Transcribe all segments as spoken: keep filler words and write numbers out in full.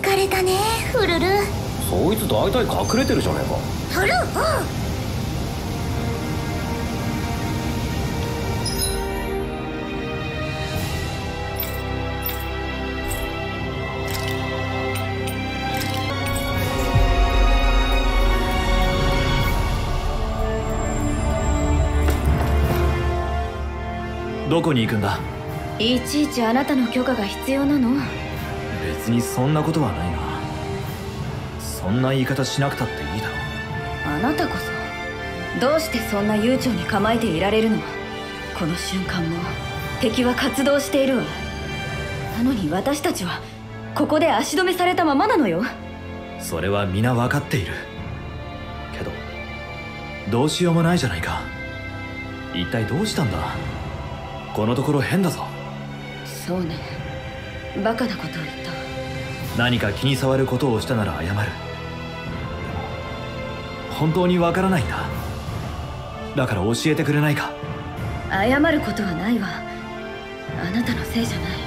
かれたねフルル。 そいつ大体隠れてるじゃねえか。 フルル、 どこに行くんだ。 いちいちあなたの許可が必要なの？ 別にそんなことはないが、そんな言い方しなくたっていいだろう。 あなたこそどうしてそんな悠長に構えていられるの？この瞬間も敵は活動しているわ。なのに私たちはここで足止めされたままなのよ。 それは皆分かっているけど、どうしようもないじゃないか。一体どうしたんだ。このところ変だぞ。 そうね、バカなことを言った。 何か気に障ることをしたなら謝る。でも本当にわからないんだ。だから教えてくれないか。 謝ることはないわ。あなたのせいじゃない。いい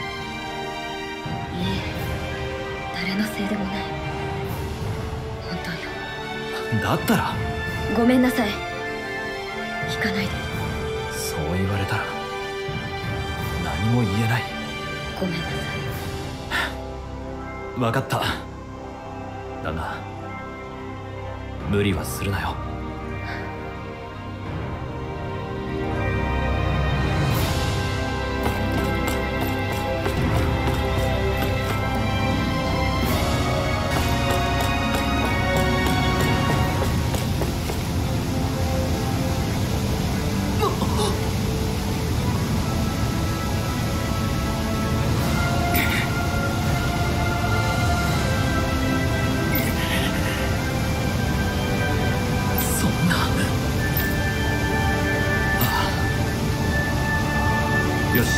え、誰のせいでもない。本当よ。 だったらごめんなさい。引かないで。 そう言われたら何も言えない。 ごめんなさい。 分かった。だが無理はするなよ。よし、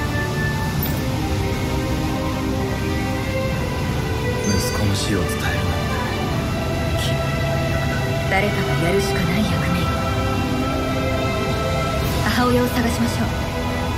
息子の死を伝えるなんて君の役だ。 誰かがやるしかない役目よ。母親を探しましょう。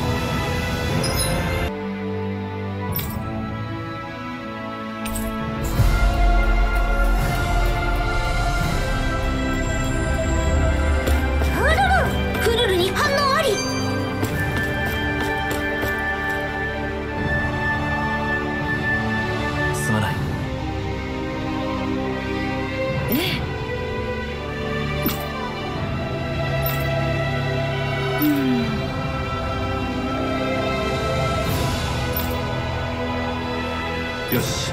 よし。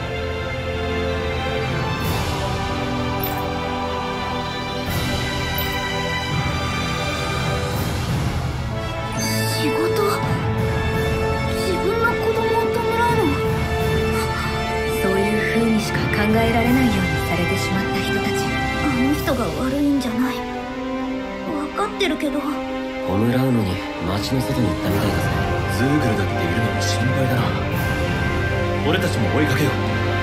仕事、自分の子供を弔うの。 そういう風にしか考えられないようにされてしまった人たち。 あの人が悪いんじゃない。分かってるけど。 弔うのに町の外に行ったみたいだぜ。 ズーグルだっているのに心配だな。俺たちも追いかけよう。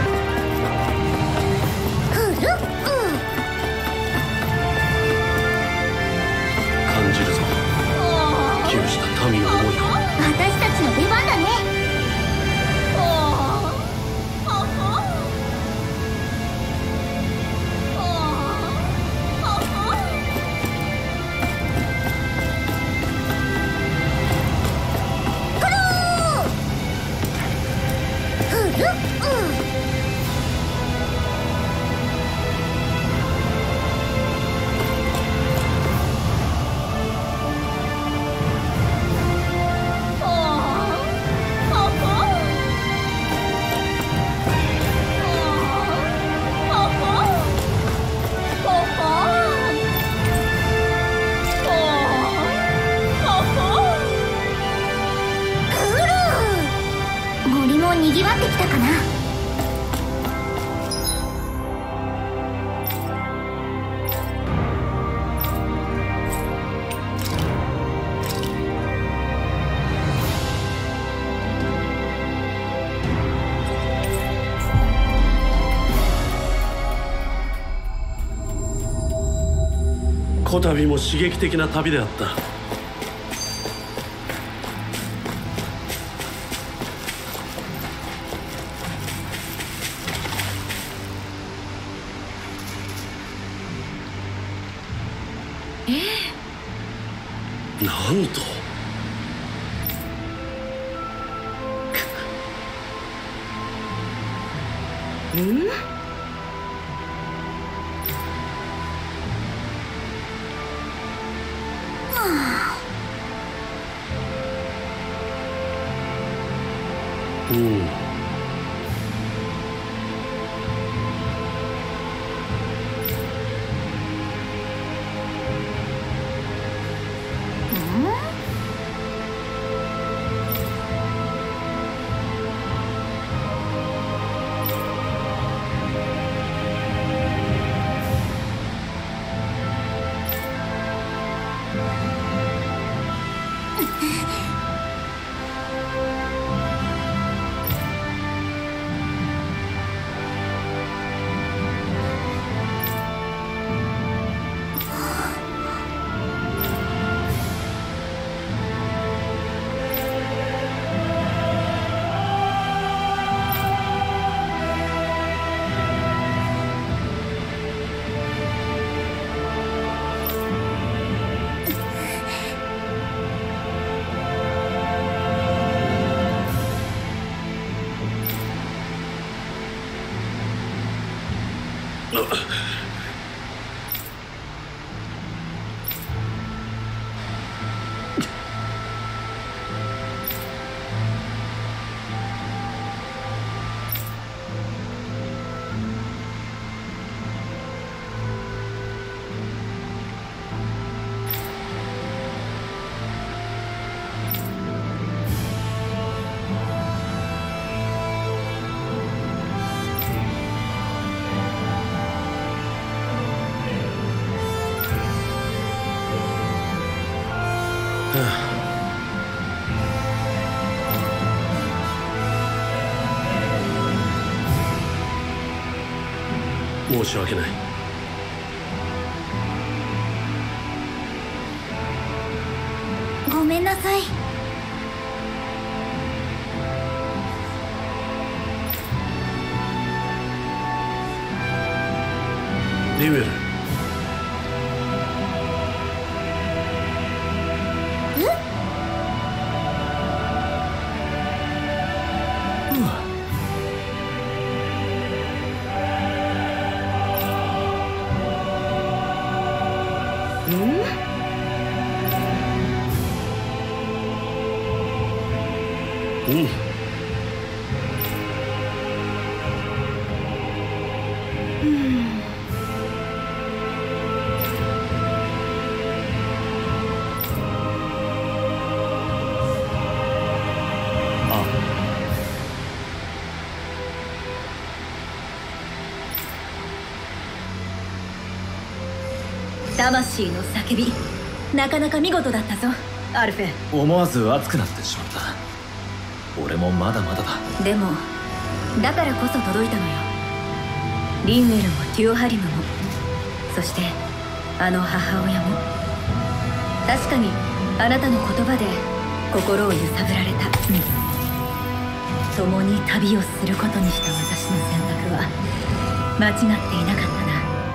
感じるぞ、窮した民の思いを。 私たちの出番だね。森もにぎわってきたかな。 こたびも刺激的な旅であった。 なんと。 うんうん。申し訳ない。 ごめんなさい。 リムル。うん。 魂の叫び、なかなか見事だったぞアルフェ。 思わず熱くなってしまった。俺もまだまだだ。 でもだからこそ届いたのよ。リンウェルもテュオハリムも、そしてあの母親も。確かにあなたの言葉で心を揺さぶられた。うん、共に旅をすることにした私の選択は間違っていなかったな。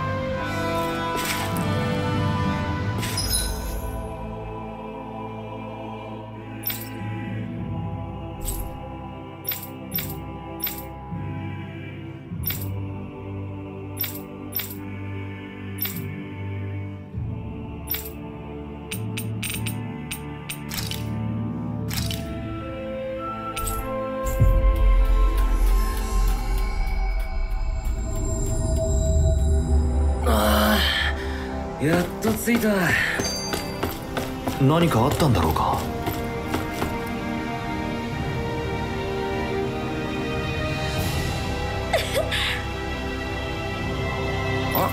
やっと着いた。 何かあったんだろうか。 あ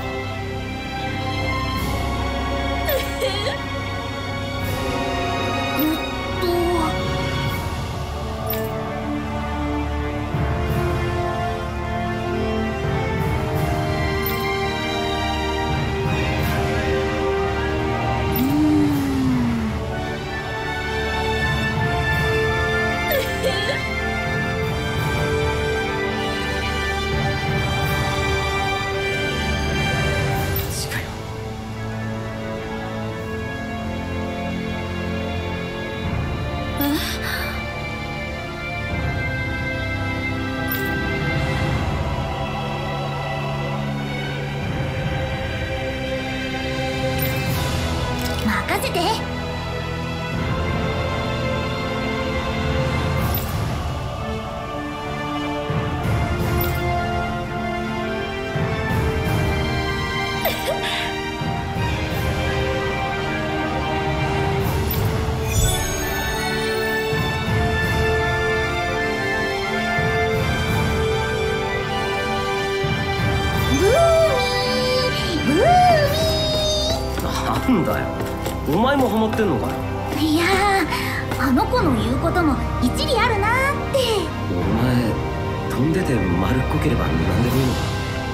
なんだよ、お前もハマってんのかよ。 いやー、あの子の言うことも一理あるなーって。 お前飛んでて丸っこければ何でもいいのか。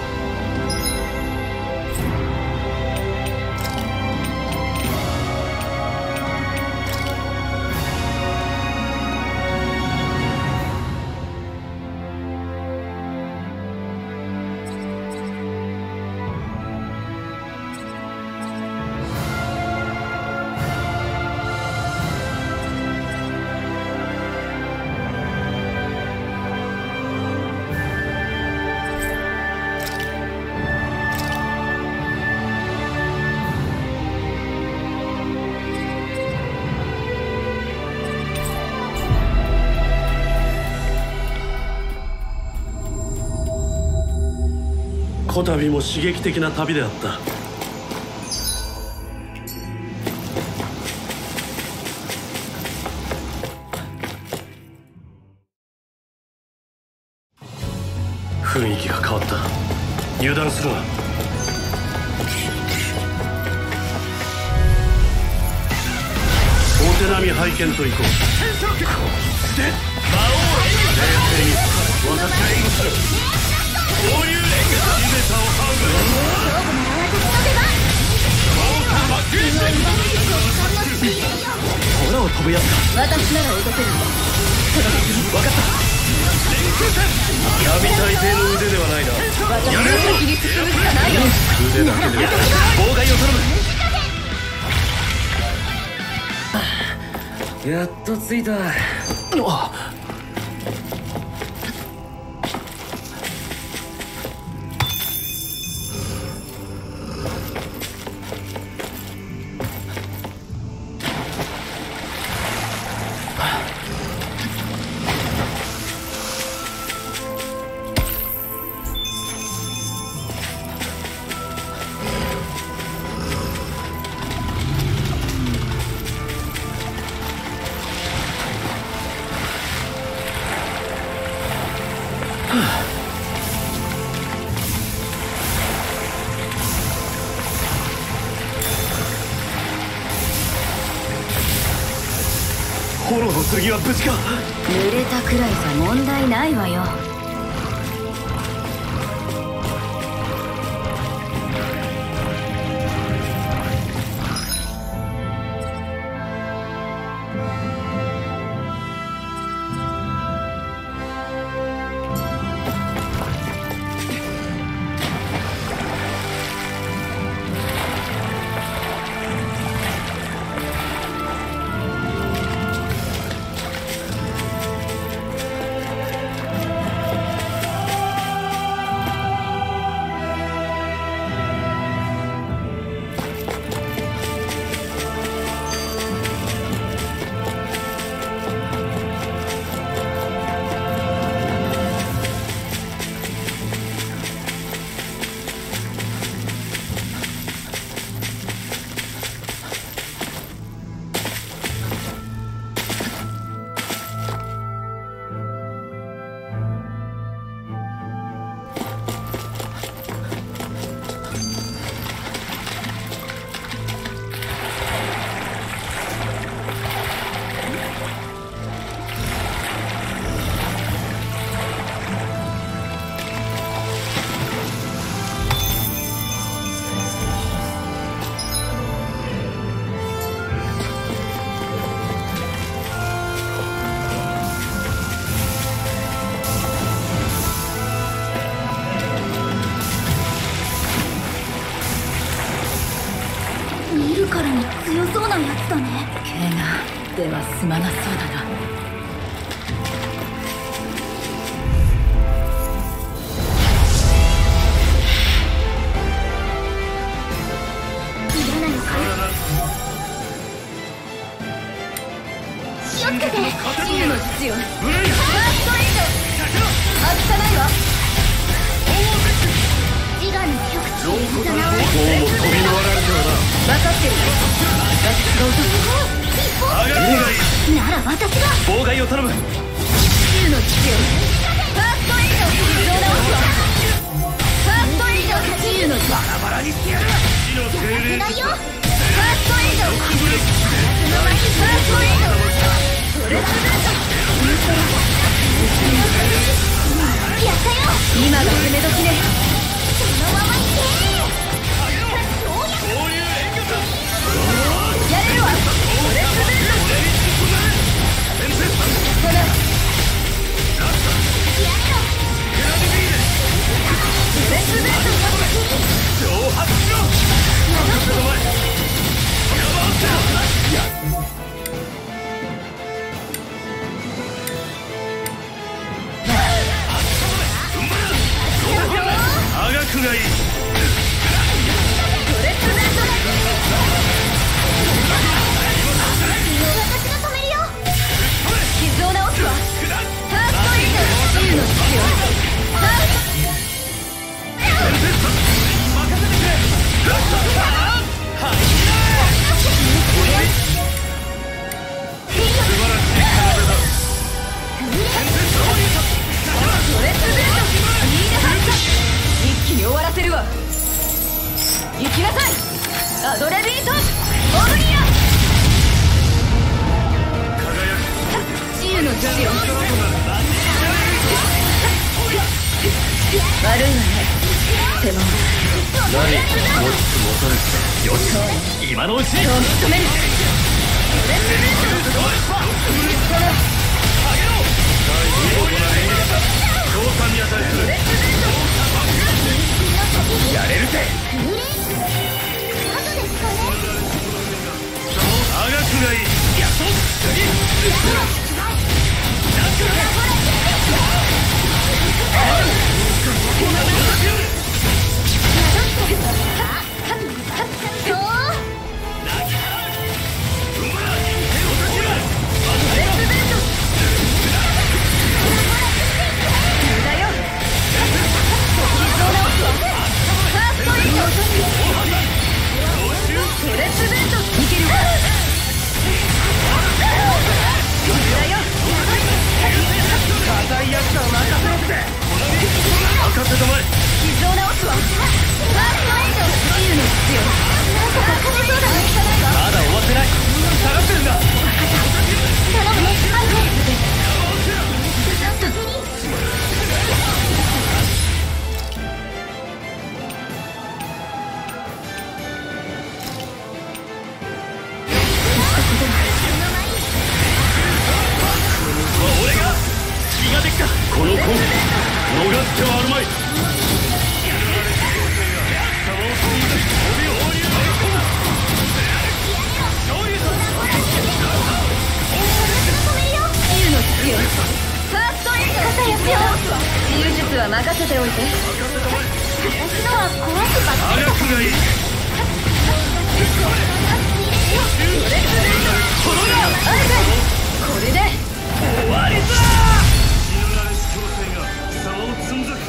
こたびも刺激的な旅であった。雰囲気が変わった。油断するな。お手並み拝見といこう。こうして魔王冷静に私が援護する。交流連結地べたを這う。 空を飛ぶやつか。 私なら落とせる。 分かった。 闇大帝の腕ではないな。 私の先に進むしかないよ。 腕だけではない。妨害を頼む。 やっと着いた。 炎の剣は無事か。 濡れたくらいじゃ問題ないわよ。 見るからに強そうなやつだね。 怪我では済まなそうだな。 嫌なのか。気をつけて。 自由の実よ。ファーストエイド外さないわ。 自我の極致どうも飛び回られてはな。 分かってる。私が落とす。 上がりがいい。 なら私が。 妨害を頼む。 自由の父よ。ファーストエイド移動直すわ。ファーストエイド自由の父。 バラバラにしてやる。死の精霊。 ないよ。 ファー今が攻め時ね。 そのままいけ。 やれるわ。ドレスベント。それやれろ。ドレスベント。 挑発しろ。あがくがいい。 ドレスベント。 私が止めるよ。 傷を治すわ。ファーストエイド。自由の必要。さあドレスベント。一気に終わらせるわ。行きなさいアドレビートオブリア。自由の父よ。悪いわね手間。 何持ちつ持たれつ。よし今のうちに。 今日認める。ドレスベント。 強化に値する。やれるぜ。あがくがいい。やっとこのコン逃してはあるまい。 自由の必要。ファーストエイド。肩やすよ。自由術は任せておいて。 私のは壊すばっかりだ。 あがくがいい。 これで終わりだ。死ぬなれし強制が貴様をつんづく。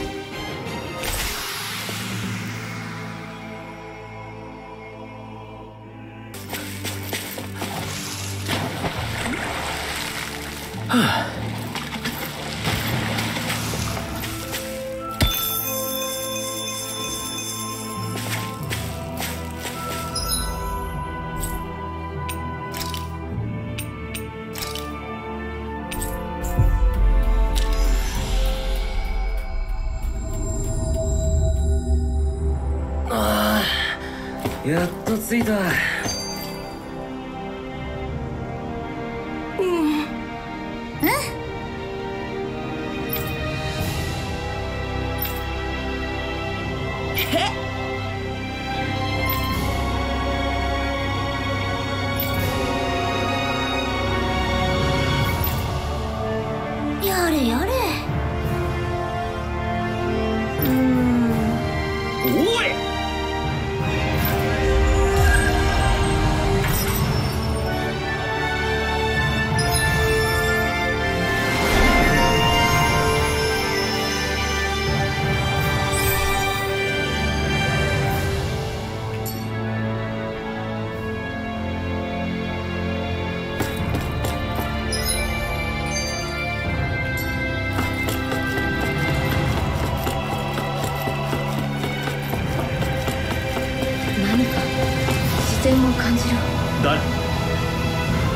はあ。 やっと着いた。 やれやれ。 おい。 何か視線を感じる。 誰？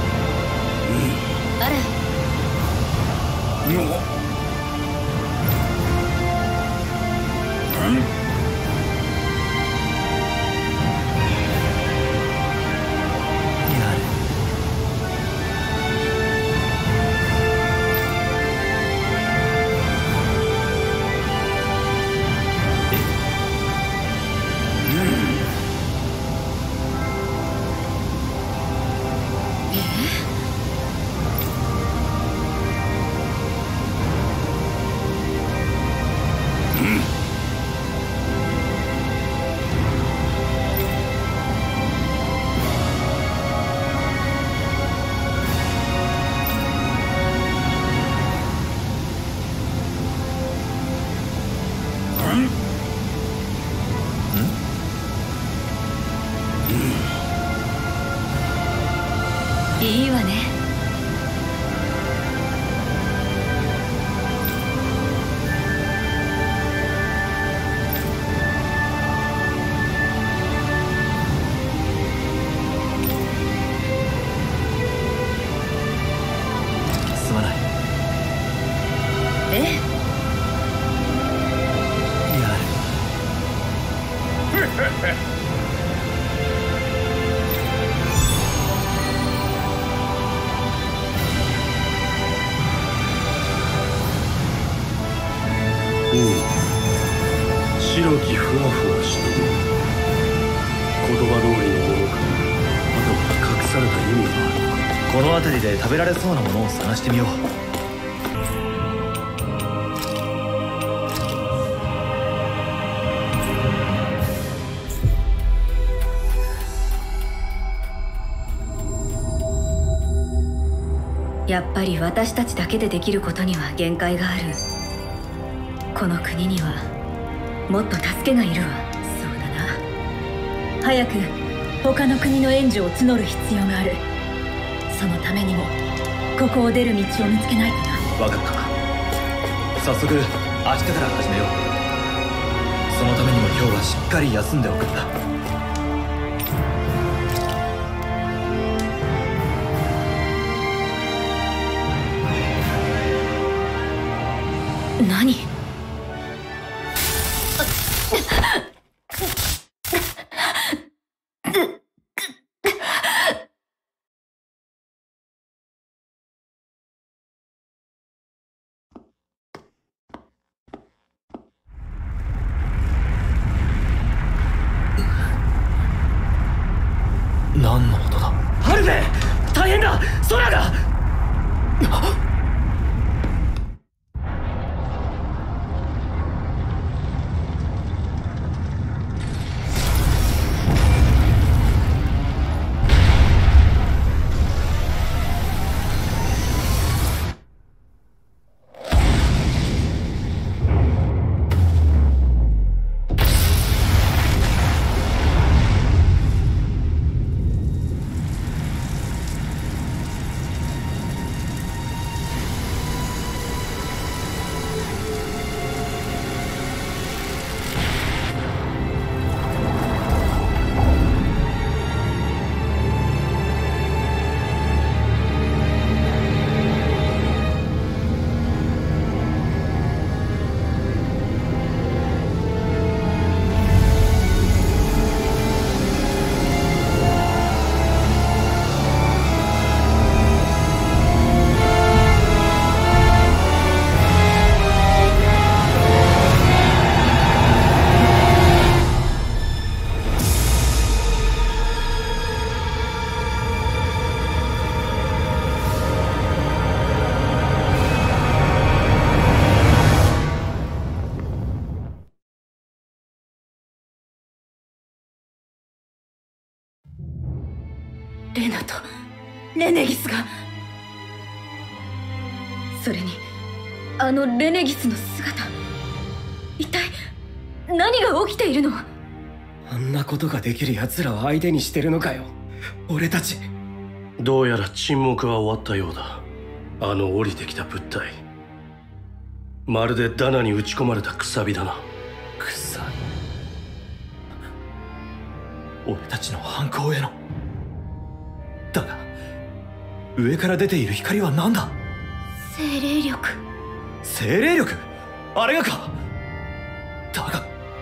いいわね。 すまない。 ええ。 やる。 うん、白きふわふわしたもの、言葉通りのものか、あとは隠された意味があるのか。 この辺りで食べられそうなものを探してみよう。 やっぱり私たちだけでできることには限界がある。この国にはもっと助けがいるわ。そうだな。早く他の国の援助を募る必要がある。そのためにもここを出る道を見つけないとな。 分かった。早速明日から始めよう。そのためにも今日はしっかり休んでおくんだ。 何？ 何の音だ？ ハルベ！大変だ！空が！ レナとレネギスが。それにあのレネギスの姿、一体何が起きているの？ あんなことができる奴らを相手にしてるのかよ、俺たち。 どうやら沈黙は終わったようだ。あの降りてきた物体、まるでダナに打ち込まれたくさびだな。 くさび。俺たちの犯行への。だが上から出ている光は何だ？ 精霊力。 精霊力？あれがか？だが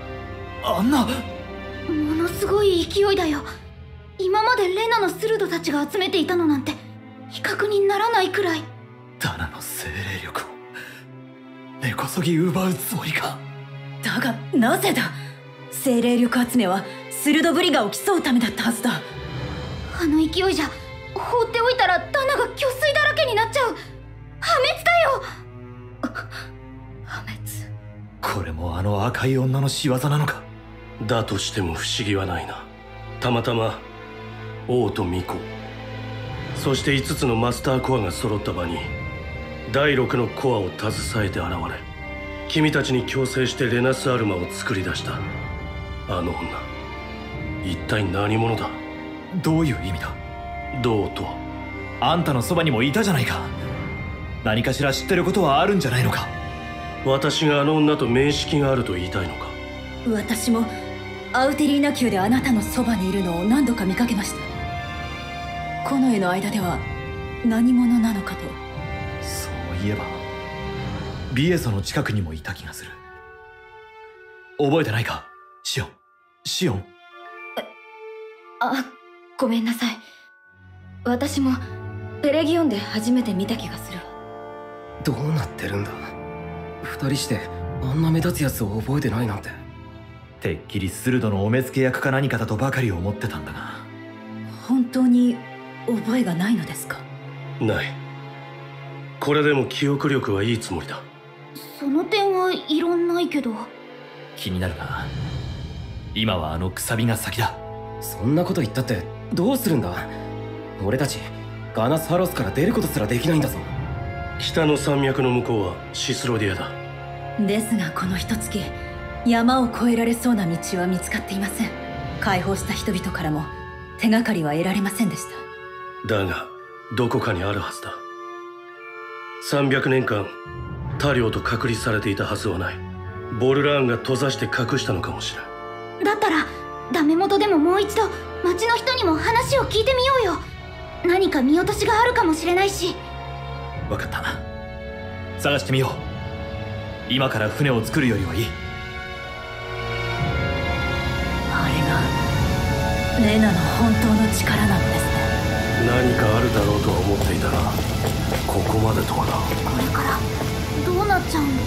あんな。 ものすごい勢いだよ。今までレナのスルドたちが集めていたのなんて比較にならないくらい。 ダナの精霊力を根こそぎ奪うつもりか。 だがなぜだ。精霊力集めはスルドブリガを競うためだったはずだ。 あの勢いじゃ放っておいたらダナが虚水だらけになっちゃう。破滅だよ。 破滅。 これもあの赤い女の仕業なのか。 だとしても不思議はないな。たまたま王と巫女、そしていつつのマスターコアが揃った場にだいろくのコアを携えて現れ、君たちに強制してレナスアルマを作り出したあの女、一体何者だ。 どういう意味だ。 どうとは。 あんたのそばにもいたじゃないか。何かしら知ってることはあるんじゃないのか。 私があの女と面識があると言いたいのか。 私もアウテリーナ宮であなたのそばにいるのを何度か見かけました。近衛の間では何者なのかと。 そういえばビエソの近くにもいた気がする。覚えてないかシオン。シオン。 あ、ごめんなさい。私もペレギオンで初めて見た気がするわ。 どうなってるんだ。二人してあんな目立つやつを覚えてないなんて。 てっきりスルドのお目付け役か何かだとばかり思ってたんだが。 本当に覚えがないのですか。 ない。これでも記憶力はいいつもりだ。 その点は異論ないけど。 気になるが今はあのくさびが先だ。 そんなこと言ったってどうするんだ。俺たちガナスハロスから出ることすらできないんだぞ。 北の山脈の向こうはシスロディアだ。 ですがこの一月山を越えられそうな道は見つかっていません。解放した人々からも手がかりは得られませんでした。 だがどこかにあるはずだ。さんびゃくねんかん他領と隔離されていたはずはない。ボルラーンが閉ざして隠したのかもしれん。 だったらダメ元でももう一度町の人にも話を聞いてみようよ。何か見落としがあるかもしれないし。 分かった。探してみよう。今から船を作るよりはいい。 あれがレナの本当の力なのですね。 何かあるだろうとは思っていたがここまでとはな。 これからどうなっちゃうの。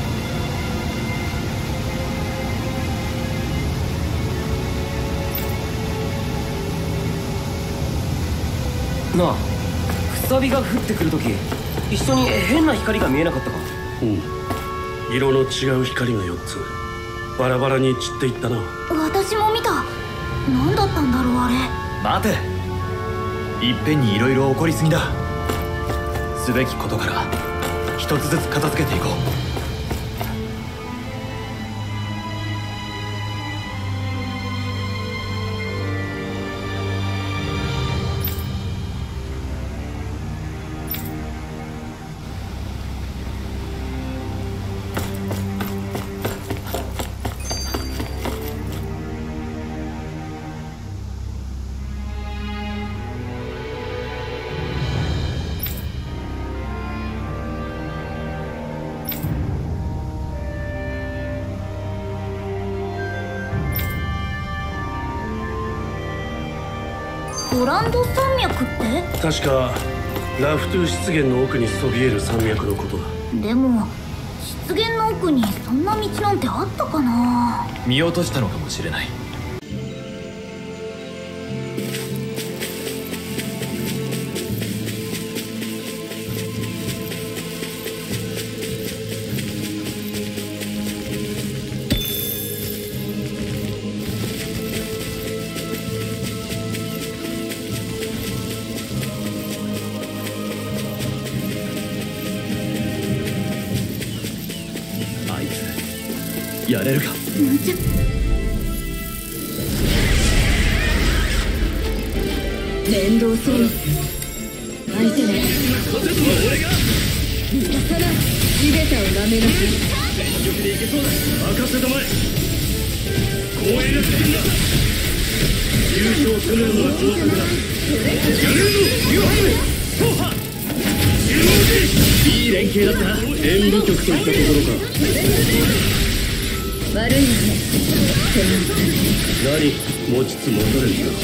なあ、くさびが降ってくるとき一緒に変な光が見えなかったか。 うん、色の違う光がよっつバラバラに散っていったな。 私も見た。何だったんだろうあれ。 待て。いっぺんにいろいろ起こりすぎだ。すべきことから一つずつ片付けていこう。 グランド山脈って確かラフトゥ湿原の奥にそびえる山脈のことだ。 でも湿原の奥にそんな道なんてあったかな。 見落としたのかもしれない。やれるか。 むちゃ面倒そう。相手の逃がさない。地べたを舐めなさい。 全力でいけそうだ。任せたまえ。光栄な責任だ。優勝するのは上策だ。やれるのユハムソハいい連携だったな。演舞曲といったところか。 悪いわね。 何持ちつ戻れるか。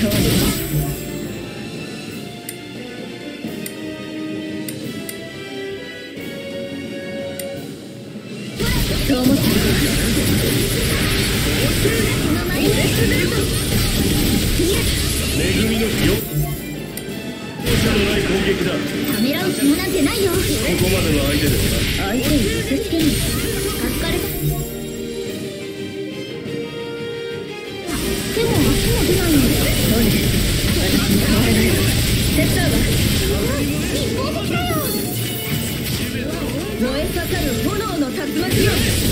そう思ってる。 恵みの火よ。容赦のない攻撃だ。 ためらう暇なんてないよ。 ここまでの相手では相手に見せつけるの助かる。でも足も出ないので。 そうね、私も変わらないわ。手伝うわ。 一方的だよ。 燃え盛る炎の竜巻よ。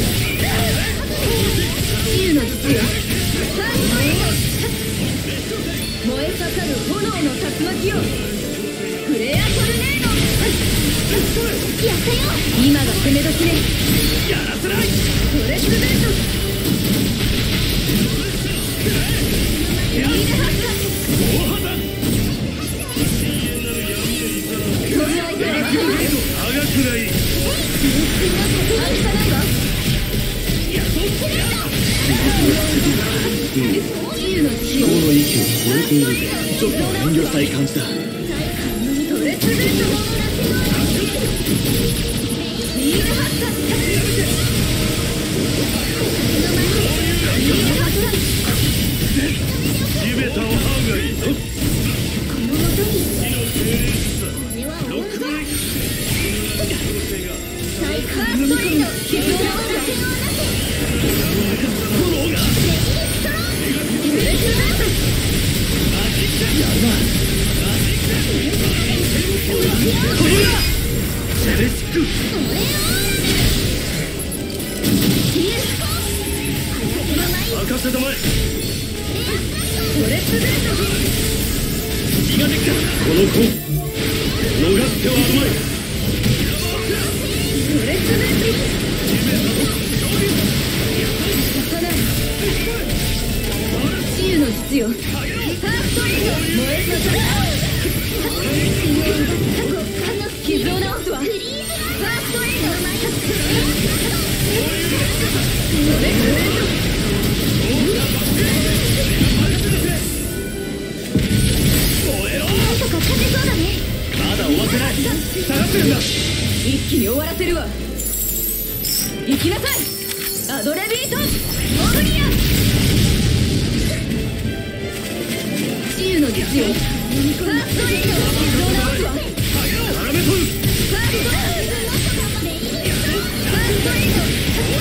治癒の術よ。燃え盛る炎の竜巻よ。フレアトルネード。 やったよ。 今が攻め時ね。 やらせない。 トレスベント。 大破だ。 飛ぶ相手は長くない。 愛さないわ。治癒の血を。 この息を超えているぜ。ちょっと遠慮したい感じだ。 トレスベント。リールハッサ。 地べたを這うがいいぞ。 このもとにこれはロックブレイク。 最高のストリート。傷をなせ炎がセレスク。任せたまえ。 トレスベント。 気ができた。この子逃っては甘い。 トレスベント。儚い。治癒の術よ。ファーストエイド。燃え盛る。傷を治すわ。ファーストエイド。トレスベント。 なんとか勝てそうだね。 まだ終わってない。下がってるんだ。 一気に終わらせるわ。行きなさいアドレビートオグニア。治癒の術よ。ファーストエイド。傷を治すわ。 絡めとる。 ファーストエイド。ファーストエイド。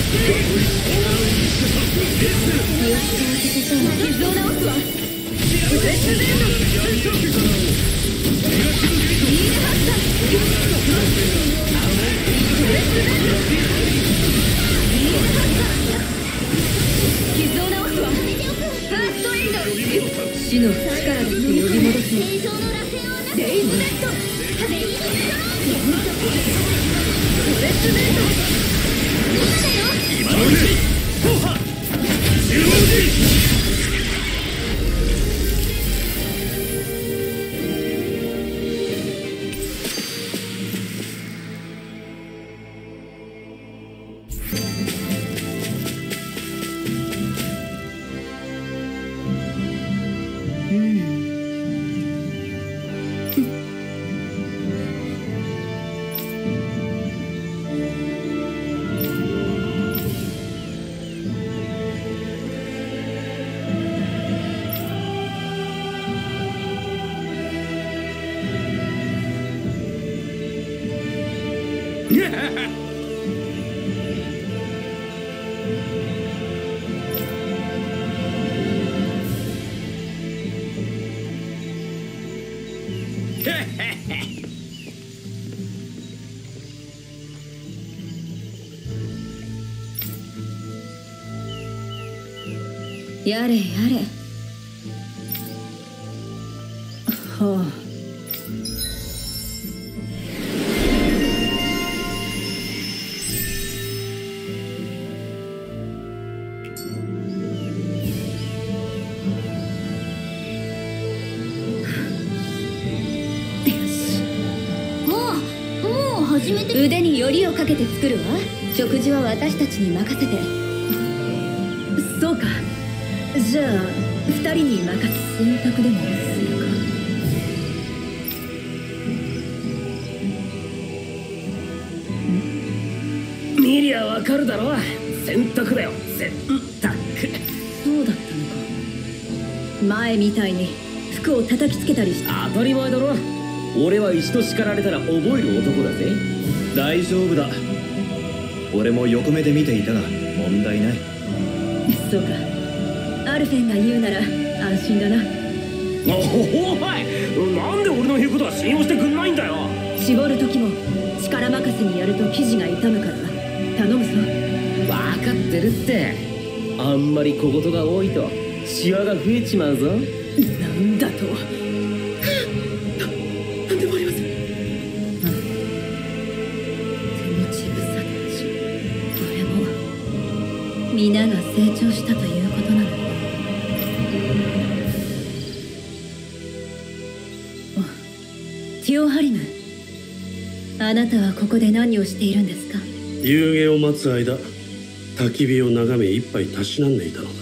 傷を治すわ。トレスベント。リールハッサ。トレスベント。リールハッサ。傷を治すわ。ファーストエイド。死の淵から出て呼び戻す。 正常の螺旋をなせ。 レイズベット。 レイズベット。 トレスベント。 今のうち。走破。中央時。 やれやれ。はあ。 始めて。 腕によりをかけて作るわ。食事は私たちに任せて。そうか。 じゃあ二人に任す選択でもするか。 見りゃわかるだろ。選択だよ、選択。 そうだったのか。前みたいに服を叩きつけたりして。 当たり前だろ。俺は一度叱られたら覚える男だぜ。 大丈夫だ。俺も横目で見ていたが問題ない。 そうか。アルフェンが言うなら安心だな。 おおい、なんで俺の言うことは信用してくんないんだよ。 絞る時も力任せにやると生地が傷むから頼むぞ。 分かってるって。あんまり小言が多いとシワが増えちまうぞ。 なんだと。なんでもありません。手持ち無沙汰だし、これも皆が成長したということなの。ティオハリム、あなたはここで何をしているんですか？ 夕げを待つ間、焚き火を眺め一杯たしなんでいたのだ。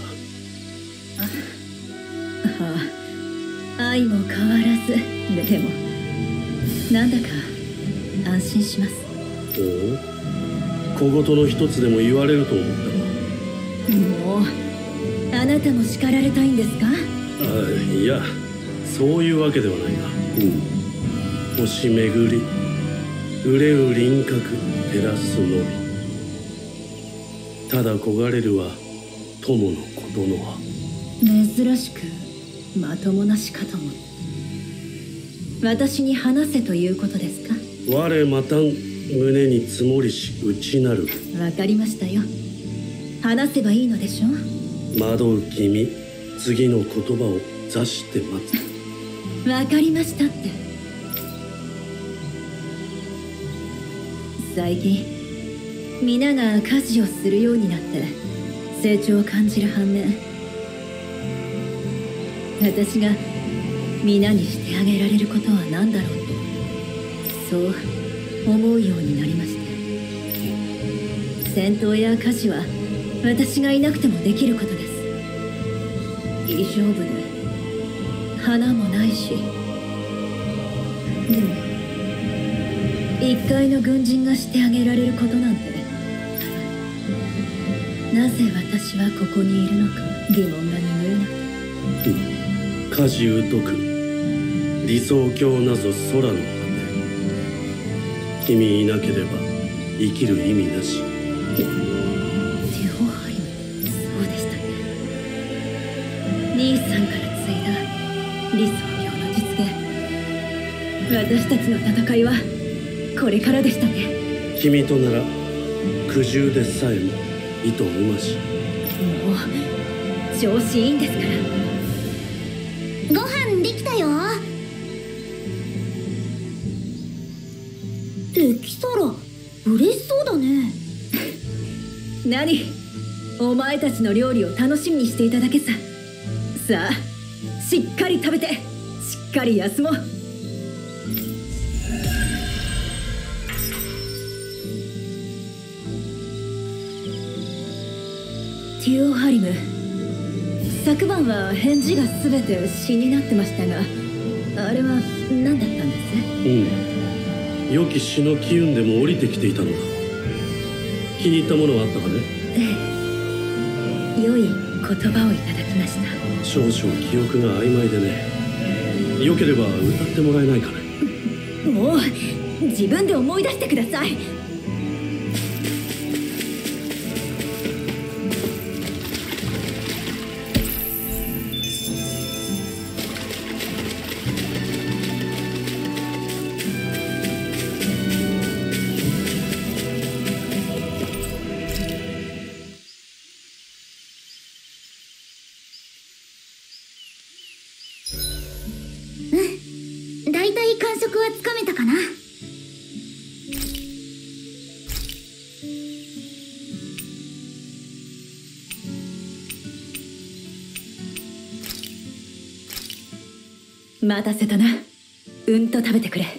はあ、愛も変わらず。でもなんだか安心します。 おお、小言の一つでも言われると思ったもうあなたも叱られたいんですか？ が。あ、いや、そういうわけではないが、うん、星巡り憂う輪郭照らすのみ。ただ焦がれるは友のことの葉。 珍しくまともなしかと思って。私に話せということですか？ 我またん胸に積もりし内なる。 わかりましたよ。話せばいいのでしょう。 惑う君、次の言葉を座して待つ。 わかりましたって。最近皆が家事をするようになって成長を感じる反面、私が皆にしてあげられることは何だろうと、そう思うようになりまして。戦闘や家事は私がいなくてもできることです。以上部で花もないし、でも一介の軍人がしてあげられることなんて、なぜ私はここにいるのか疑問が拭えなくて。 家事疎く理想郷なぞ空の果て。君いなければ生きる意味なし。 ティオハリム、そうでしたね。兄さんから継いだ理想郷の実現。私たちの戦いはこれからでしたね。 君となら苦渋でさえもいとうまし。 もう調子いいんですから。 ご飯できたよ。できたら嬉しそうだね。 何、お前たちの料理を楽しみにしていただけさ。さあ、しっかり食べてしっかり休もう。ティオハリム、昨晩は返事が全て詩になってましたが、あれは何だったんです？ うん、良き詩の機運でも降りてきていたのだ。気に入ったものはあったかね？ ええ、良い言葉をいただきました。 少々記憶が曖昧でね。よければ歌ってもらえないかね？ もう自分で思い出してください。 だいたい感触はつかめたかな。 待たせたな。うんと食べてくれ。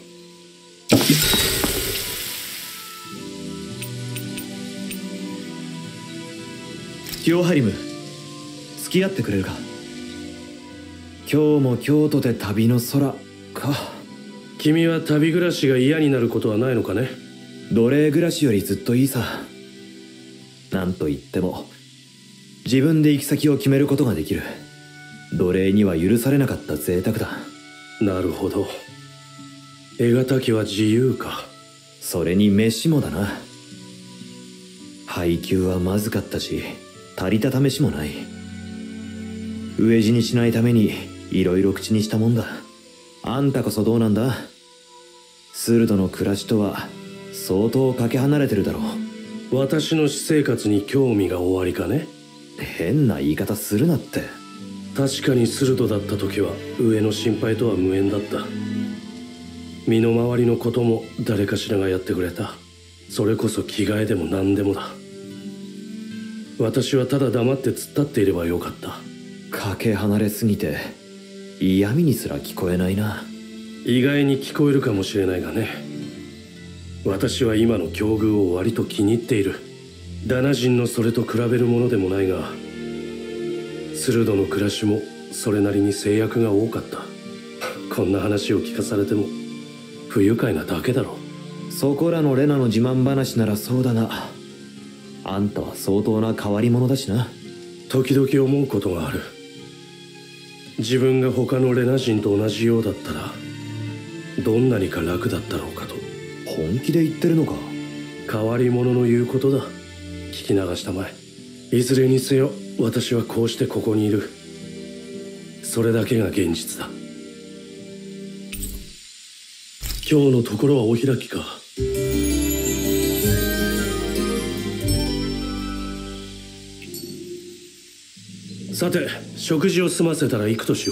ティオハリム、 付き合ってくれるか。今日も京都で旅の空か。 君は旅暮らしが嫌になることはないのかね。 奴隷暮らしよりずっといいさ。なんといっても自分で行き先を決めることができる。奴隷には許されなかった贅沢だ。 なるほど。得難きは自由か。 それに飯もだな。配給はまずかったし足りた試しもない。飢え死にしないためにいろいろ口にしたもんだ。あんたこそどうなんだ。スルドの暮らしとは相当かけ離れてるだろう。私の私生活に興味がおありかね。 変な言い方するなって。 確かにスルドだった時は上の心配とは無縁だった。身の回りのことも誰かしらがやってくれた。それこそ着替えでも何でもだ。私はただ黙って突っ立っていればよかった。 かけ離れすぎて嫌味にすら聞こえないな。 意外に聞こえるかもしれないがね。私は今の境遇を割と気に入っている。ダナ人のそれと比べるものでもないが、スルドの暮らしもそれなりに制約が多かった。こんな話を聞かされても不愉快なだけだろう。そこらのレナの自慢話ならそうだが、あんたは相当な変わり者だしな。 時々思うことがある。自分が他のレナ人と同じようだったらどんなにか楽だったろうかと。 本気で言ってるのか。 変わり者の言うことだ。聞き流したまえ。いずれにせよ私はこうしてここにいる。それだけが現実だ。今日のところはお開きか。さて食事を済ませたら行くとしよう。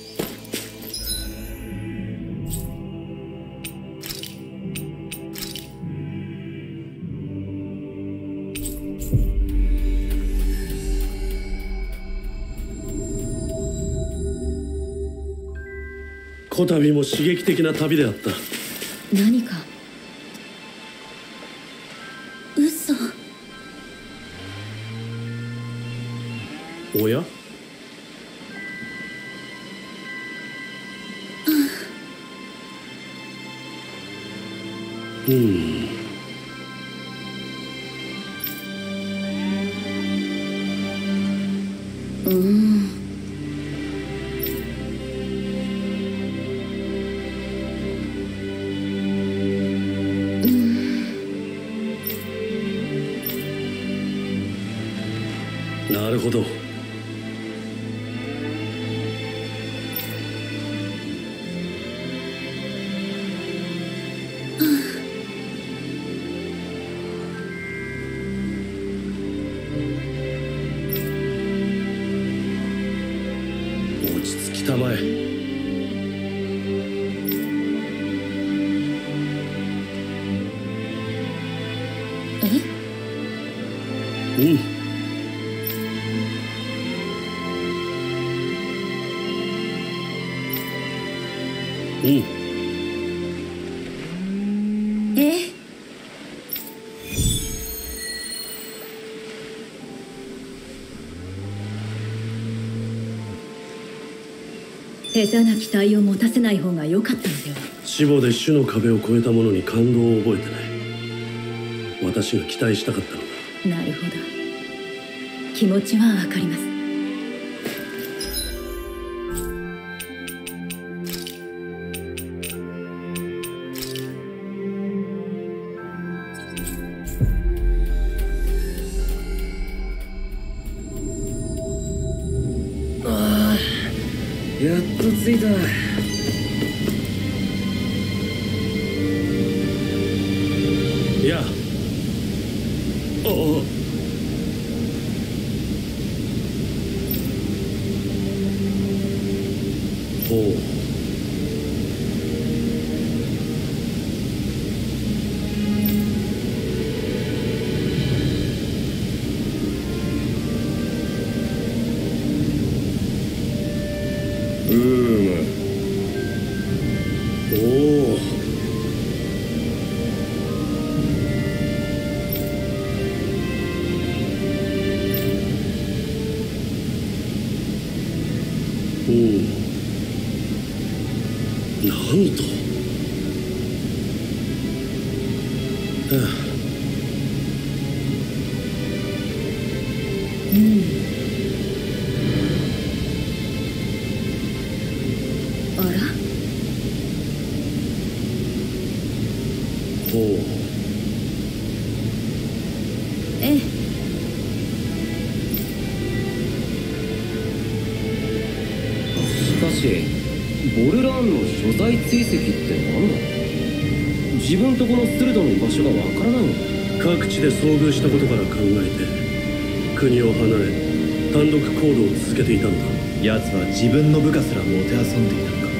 こたびも刺激的な旅であった。 何か嘘。 おや、うん。 うんなるほど。落ち着きたまえ。 え？ うん。うん。 え？下手な期待を持たせない方が良かったのでは。 死母で種の壁を越えたものに感動を覚えてない。私が期待したかったのだ。 なるほど。気持ちはわかります。 やっと着いた。 いや、おお、ほう。 うーむ。 おお。 おお、なんと。はあ、 あら、 ほう。 ええ。 しかしボルラーンの所在追跡って何だ。自分とこのスルドの居場所がわからないのか。 各地で遭遇したことから考えて国を離れ単独行動を続けていたんだ。 奴は自分の部下すらもてあそんでいたのかもな。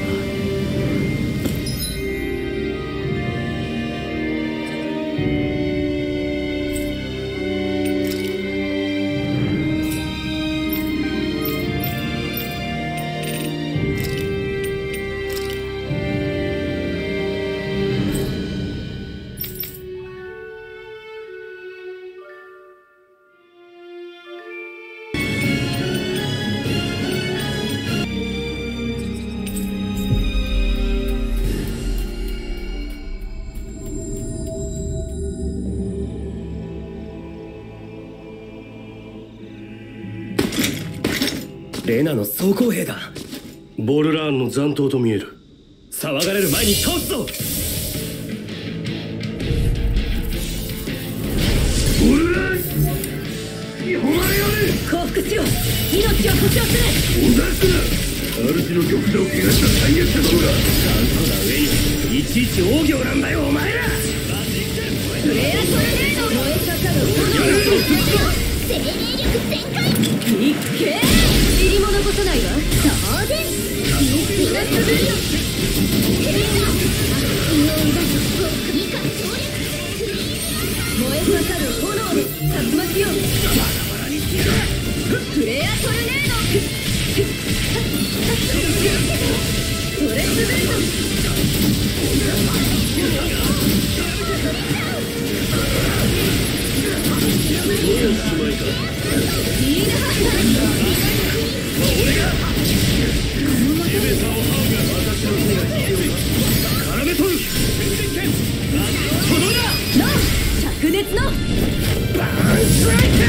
レナの装甲兵だ。 ボルラーンの残党と見える。 騒がれる前に倒すぞ。 ボルラーン、日本あれよね。 降伏しよう。命を保証する。 おだすな。主の玉座を怪我した最悪者どもが。 頑固な上にいちいち大行なんだよお前ら。 フレアトルネード、燃え盛る炎の生命力全開。いっけー、塵も残さないわ。当然みんな滑るよ。テレサイオンだと以下省略。燃え盛る炎で竜巻よ。バラバラにしてやる。フレアトルネード。それ滑るぞ。灼熱のバーンストライク。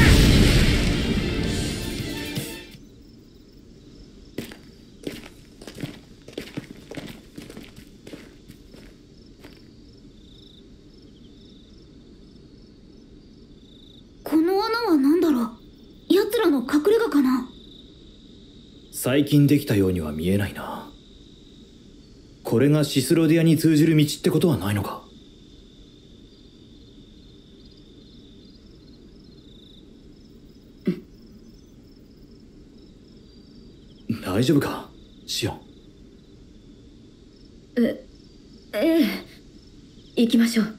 この穴は何だろう。奴らの隠れ家かな。 最近できたようには見えないな。これがシスロディアに通じる道ってことはないのか。大丈夫かシオン。 えええ、行きましょう。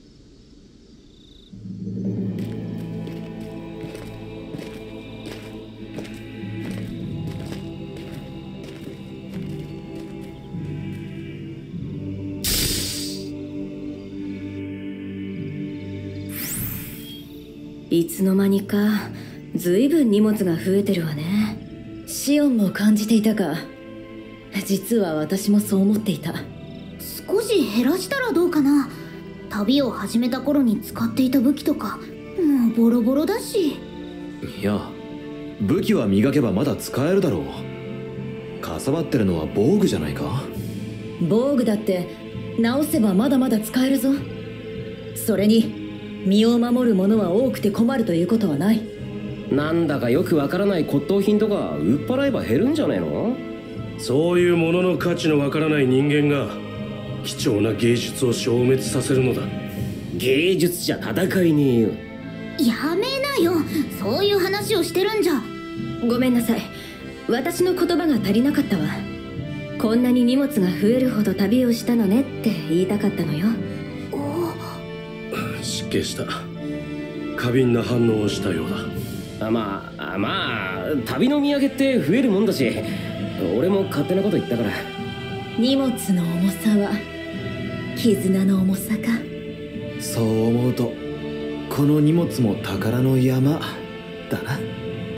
いつの間にかずいぶん荷物が増えてるわね。シオンも感じていたか。実は私もそう思っていた。 少し減らしたらどうかな。旅を始めた頃に使っていた武器とかもうボロボロだし。 いや、武器は磨けばまだ使えるだろう。かさばってるのは防具じゃないか。 防具だって直せばまだまだ使えるぞ。それに身を守るものは多くて困るということはない。 なんだかよくわからない骨董品とか売っ払えば減るんじゃねえの。 そういうものの価値のわからない人間が貴重な芸術を消滅させるのだ。 芸術じゃ戦いねえよ。 やめなよ、そういう話をしてるんじゃ。 ごめんなさい、私の言葉が足りなかったわ。こんなに荷物が増えるほど旅をしたのねって言いたかったのよ。 失敬した。過敏な反応をしたようだ。 あまあまあ旅の土産って増えるもんだし、俺も勝手なこと言ったから。 荷物の重さは絆の重さか。 そう思うとこの荷物も宝の山だな。